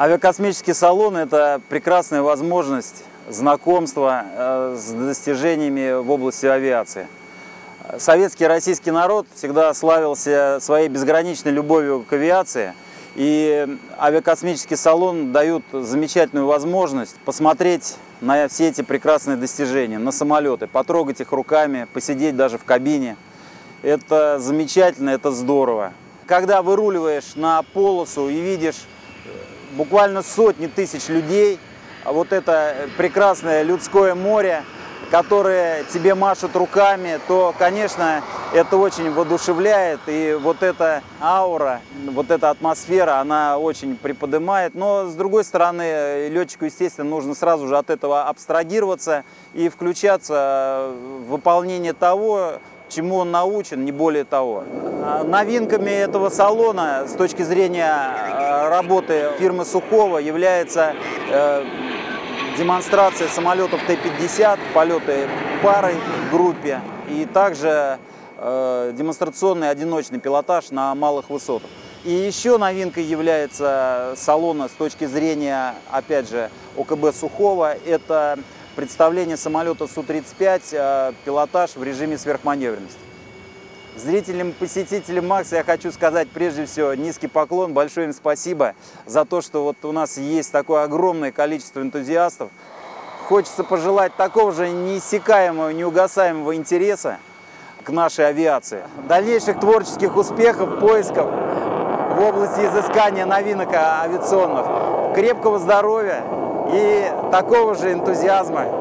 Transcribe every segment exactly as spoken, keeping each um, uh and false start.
Авиакосмический салон – это прекрасная возможность знакомства с достижениями в области авиации. Советский и российский народ всегда славился своей безграничной любовью к авиации, и авиакосмический салон дает замечательную возможность посмотреть на все эти прекрасные достижения, на самолеты, потрогать их руками, посидеть даже в кабине. Это замечательно, это здорово. Когда выруливаешь на полосу и видишь буквально сотни тысяч людей, вот это прекрасное людское море, которые тебе машут руками, то, конечно, это очень воодушевляет, и вот эта аура, вот эта атмосфера, она очень приподнимает. Но, с другой стороны, летчику, естественно, нужно сразу же от этого абстрагироваться и включаться в выполнение того, чему он научен, не более того. Новинками этого салона с точки зрения работы фирмы Сухого является демонстрация самолетов Т пятьдесят, полеты парой в группе и также демонстрационный одиночный пилотаж на малых высотах. И еще новинкой является салона с точки зрения, опять же, О Ка Бэ Сухого, это представление самолета Су тридцать пять, пилотаж в режиме сверхманевренности. Зрителям, посетителям Макса я хочу сказать прежде всего низкий поклон, большое им спасибо за то, что вот у нас есть такое огромное количество энтузиастов. Хочется пожелать такого же неиссякаемого, неугасаемого интереса к нашей авиации. Дальнейших творческих успехов, поисков в области изыскания новинок авиационных, крепкого здоровья и такого же энтузиазма.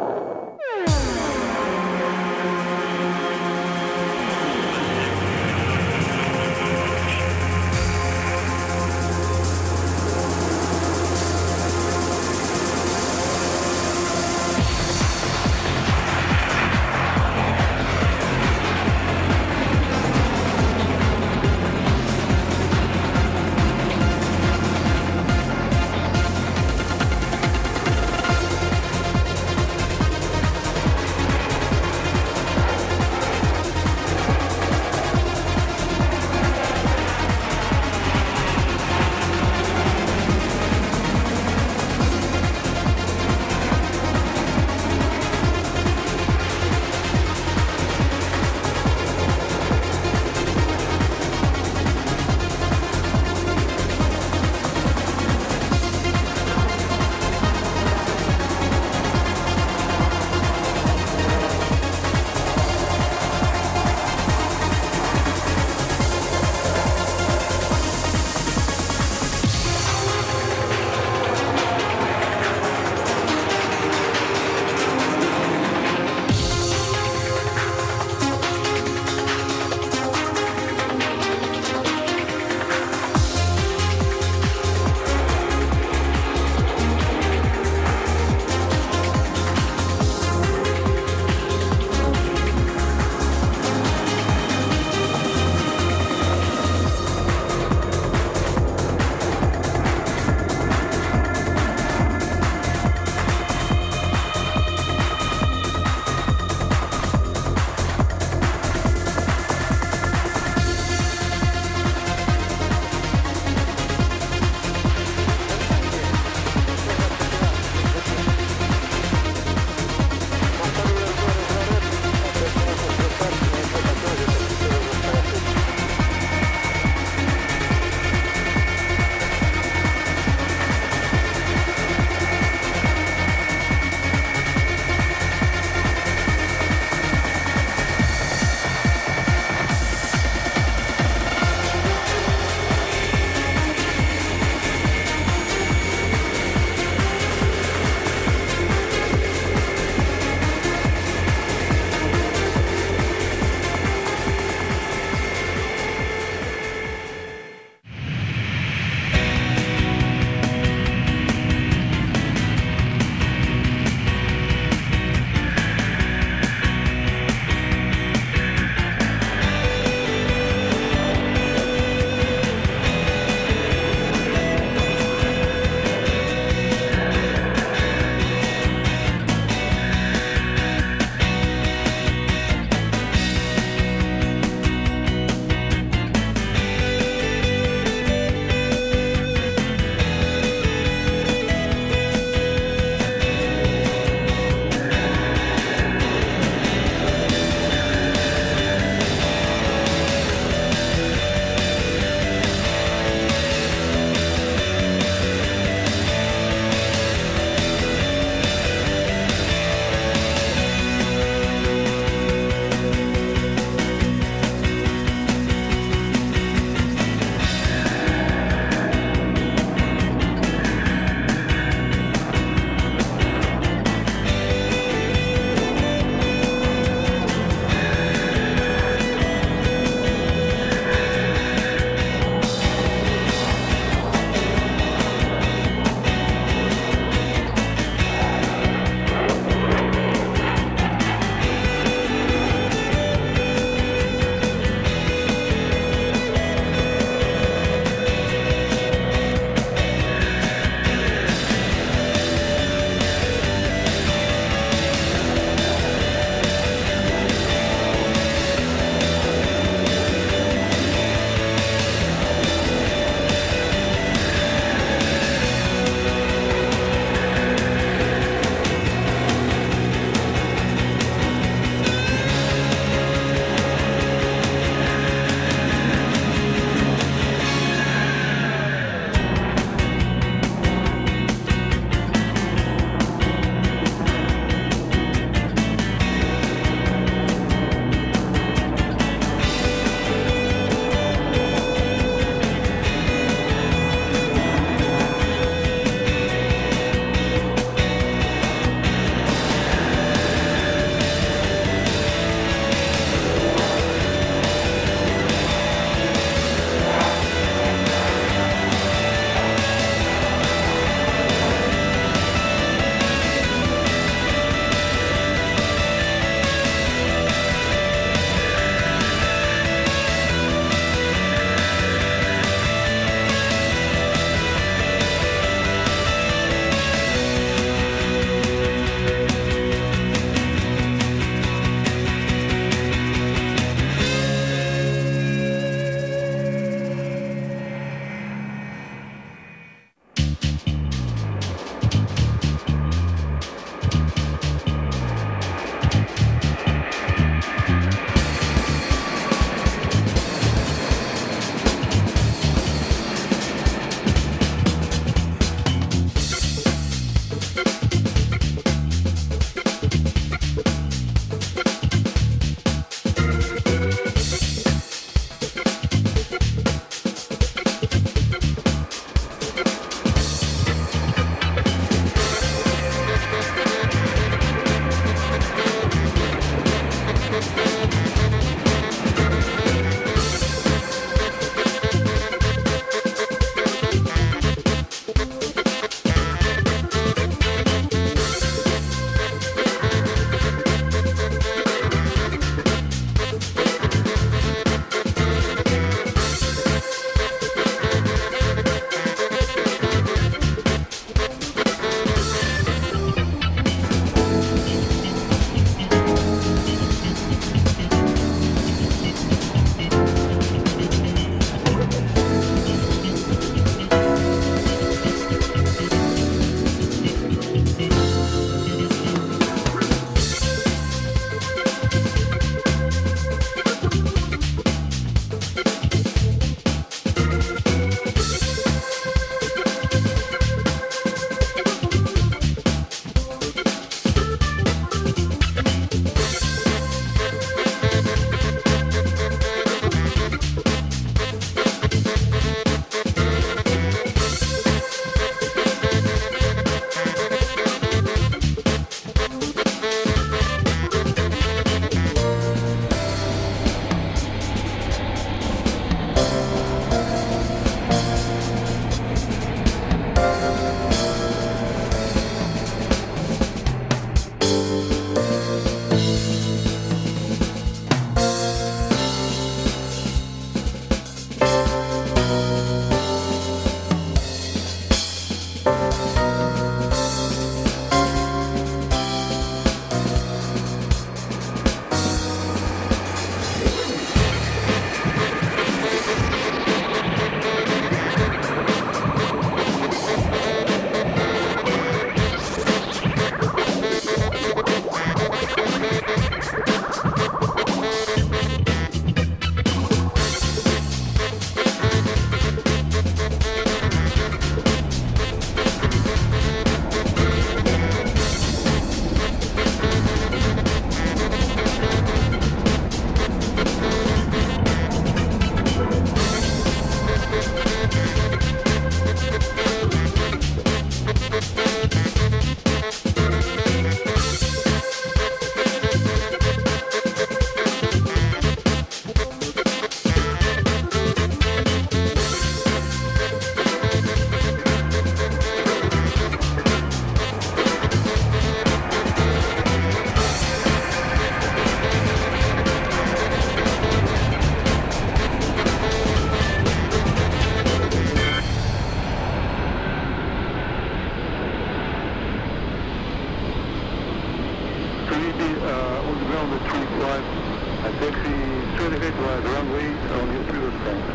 Lady uh, on the ground at three five, a taxi straight ahead via the runway on your previous time.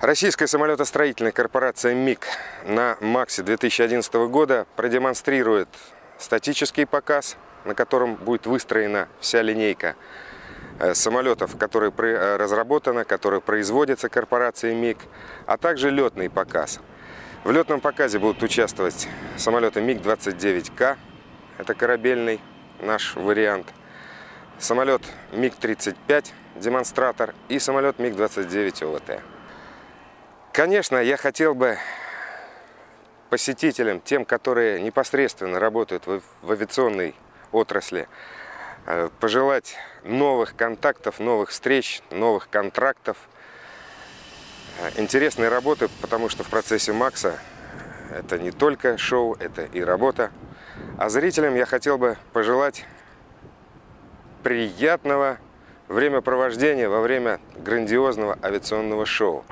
Российская самолетостроительная корпорация МиГ на МАКСе две тысячи одиннадцатого года продемонстрирует статический показ, на котором будет выстроена вся линейка самолетов, которые разработаны, которые производятся корпорацией МиГ, а также летный показ. В летном показе будут участвовать самолеты МиГ двадцать девять К, это корабельный наш вариант, самолет МиГ тридцать пять, демонстратор, и самолет МиГ двадцать девять О В Т. Конечно, я хотел бы посетителям, тем, которые непосредственно работают в авиационной отрасли, пожелать новых контактов, новых встреч, новых контрактов, интересной работы, потому что в процессе МАКСа это не только шоу, это и работа. А зрителям я хотел бы пожелать приятного времяпровождения во время грандиозного авиационного шоу.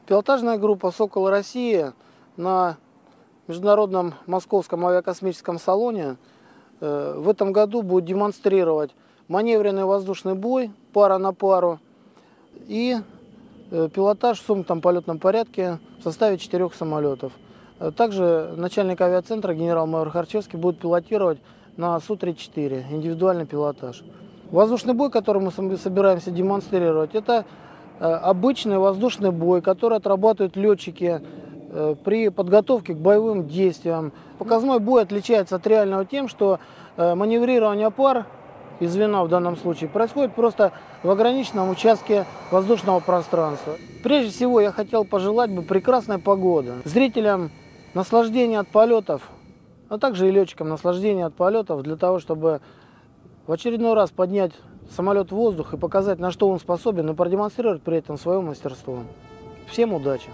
Пилотажная группа «Сокол России» на Международном Московском авиакосмическом салоне э, в этом году будет демонстрировать маневренный воздушный бой пара на пару и э, пилотаж в сумком полетном порядке в составе четырех самолетов. Также начальник авиацентра генерал-майор Харчевский будет пилотировать на Су тридцать четыре, индивидуальный пилотаж. Воздушный бой, который мы собираемся демонстрировать, это обычный воздушный бой, который отрабатывают летчики при подготовке к боевым действиям. Показной бой отличается от реального тем, что маневрирование пар и звена в данном случае происходит просто в ограниченном участке воздушного пространства. Прежде всего я хотел пожелать бы прекрасной погоды. Зрителям наслаждения от полетов, а также и летчикам наслаждения от полетов, для того, чтобы в очередной раз поднять самолет в воздух и показать, на что он способен, и продемонстрировать при этом свое мастерство. Всем удачи!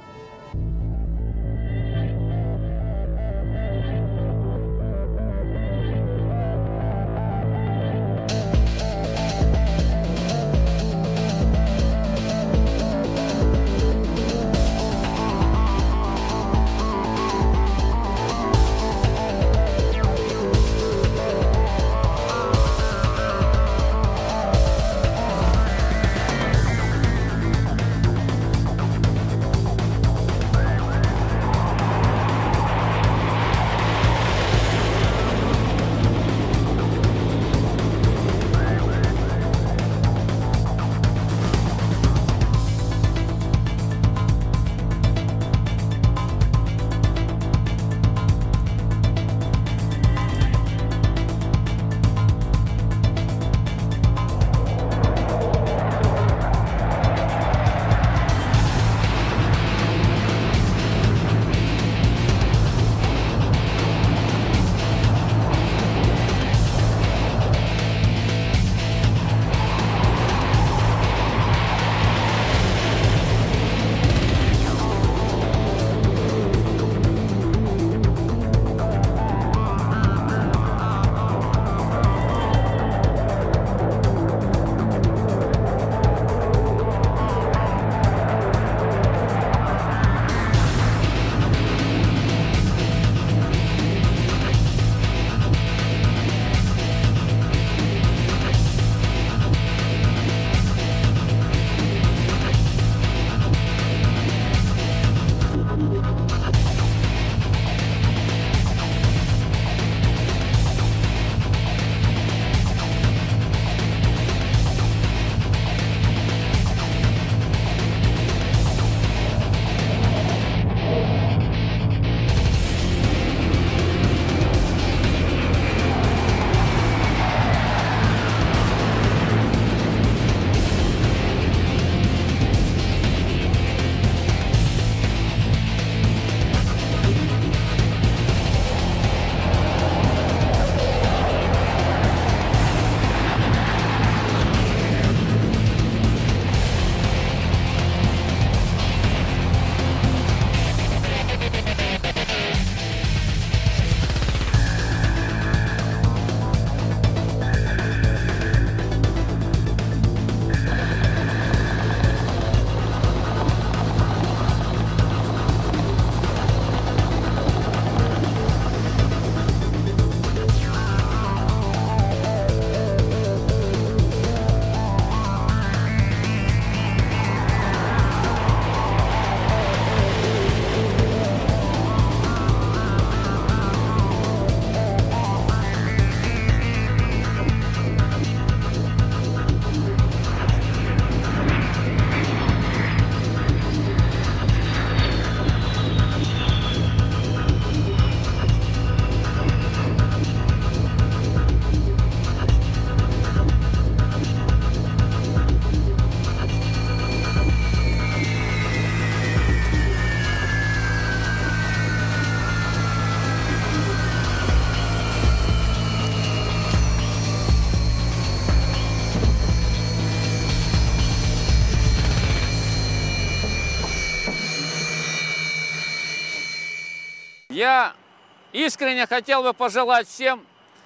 Я искренне хотел бы пожелать всем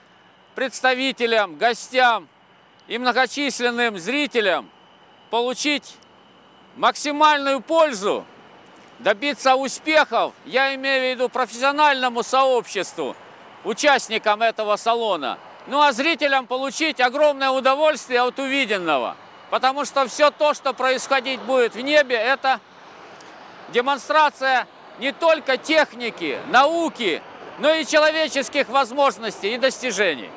представителям, гостям и многочисленным зрителям получить максимальную пользу добиться успехов, я имею в виду профессиональному сообществу, участникам этого салона, ну а зрителям получить огромное удовольствие от увиденного. Потому что все то, что происходить будет в небе, это демонстрация не только техники, науки, но и человеческих возможностей и достижений.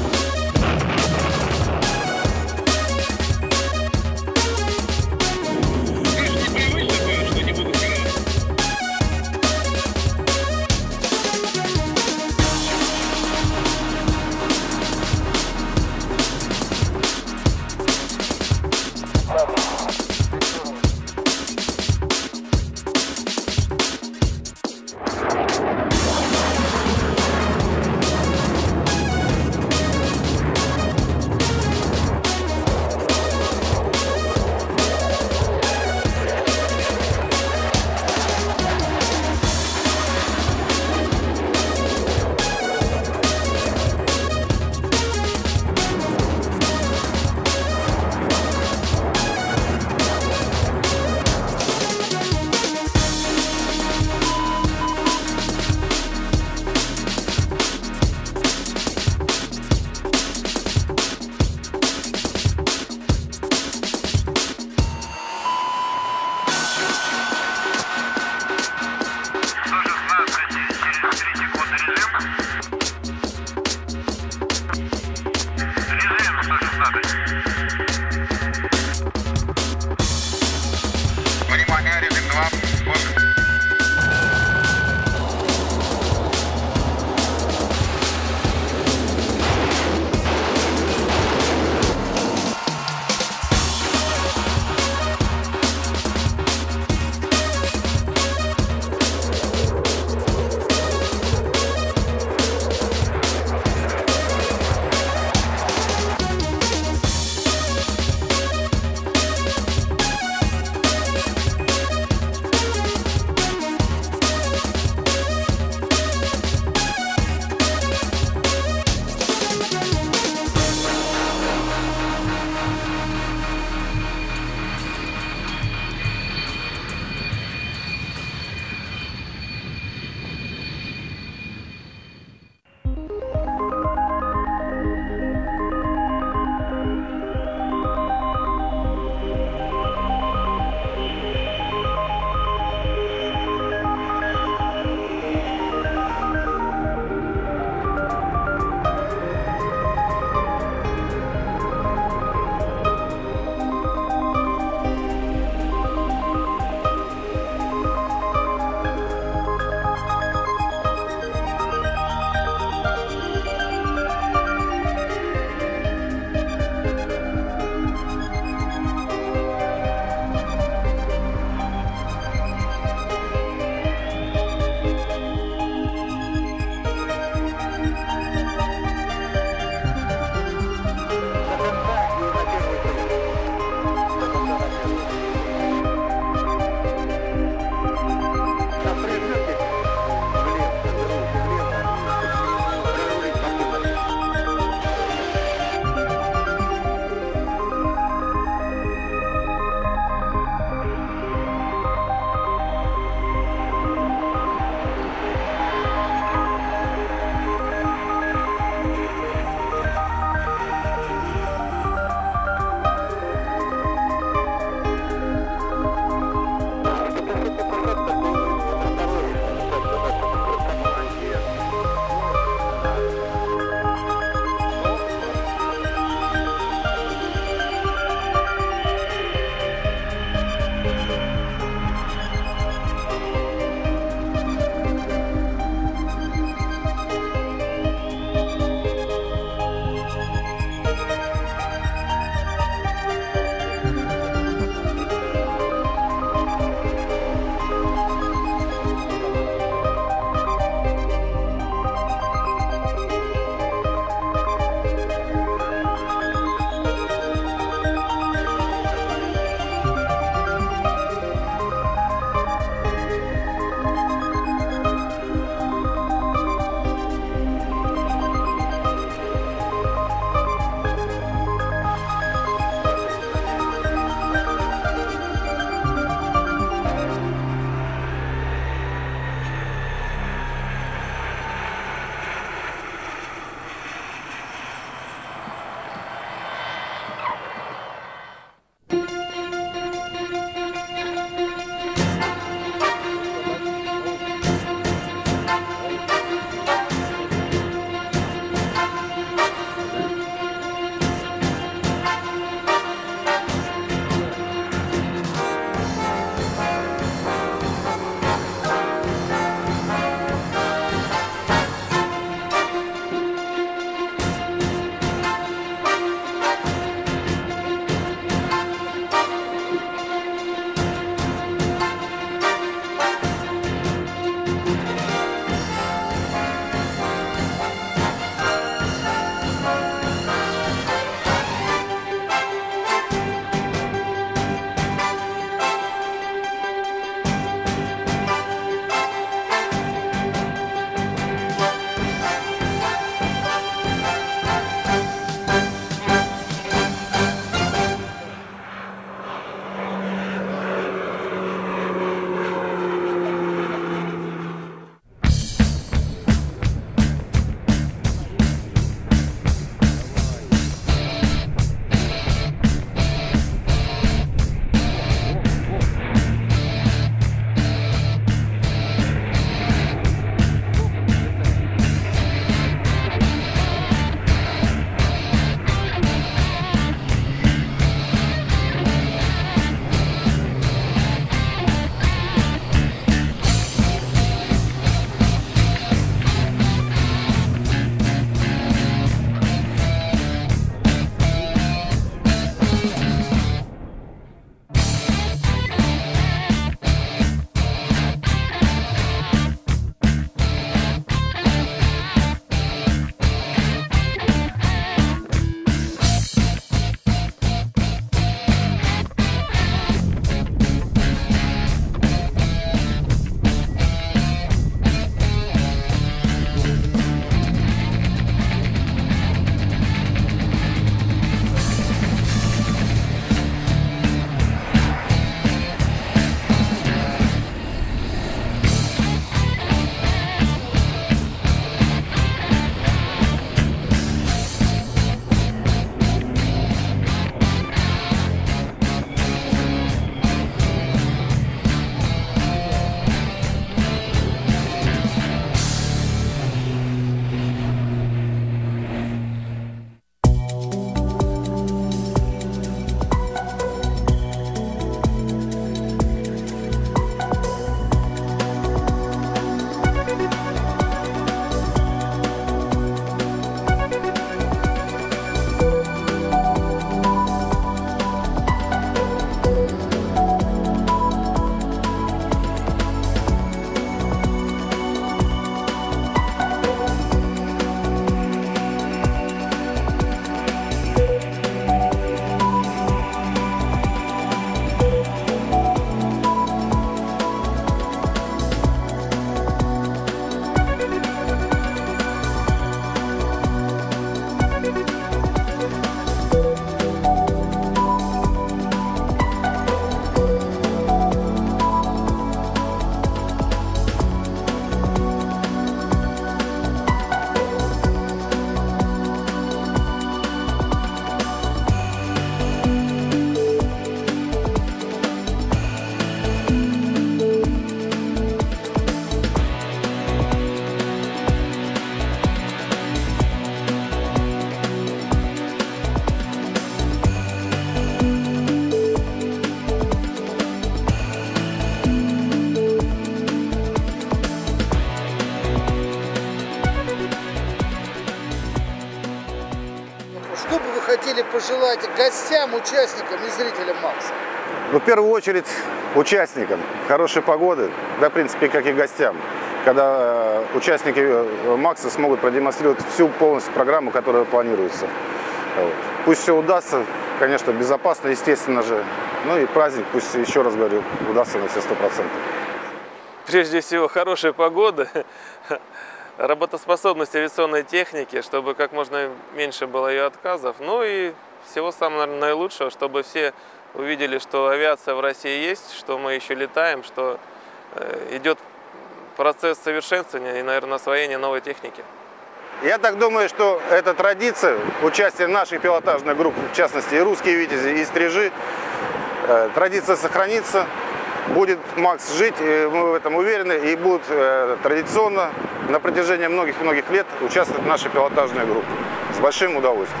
хотели пожелать гостям, участникам и зрителям Макса? Ну, в первую очередь участникам хорошей погоды, да, в принципе, как и гостям, когда участники Макса смогут продемонстрировать всю полностью программу, которая планируется. Вот. Пусть все удастся, конечно, безопасно, естественно же. Ну и праздник, пусть, еще раз говорю, удастся на все сто процентов. Прежде всего, хорошая погода, работоспособность авиационной техники, чтобы как можно меньше было ее отказов. Ну и всего самого, наверное, наилучшего, чтобы все увидели, что авиация в России есть, что мы еще летаем, что идет процесс совершенствования и, наверное, освоения новой техники. Я так думаю, что эта традиция, участие нашей пилотажной группы, в частности и «Русские Витязи», и «Стрижи», традиция сохранится, будет Макс жить, и мы в этом уверены, и будут традиционно на протяжении многих-многих лет участвовать наша пилотажная группа. С большим удовольствием.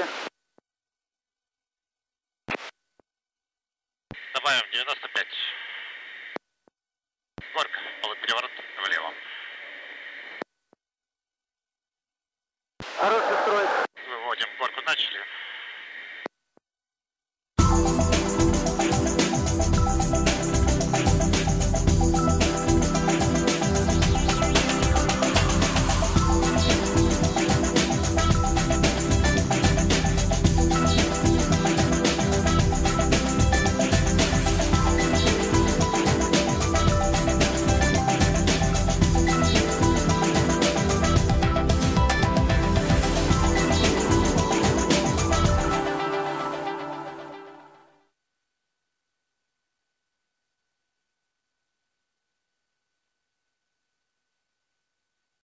Добавьте. Добавим девяносто пять. Горка, полупереворот влево. Хороший строй. Выводим горку, начали.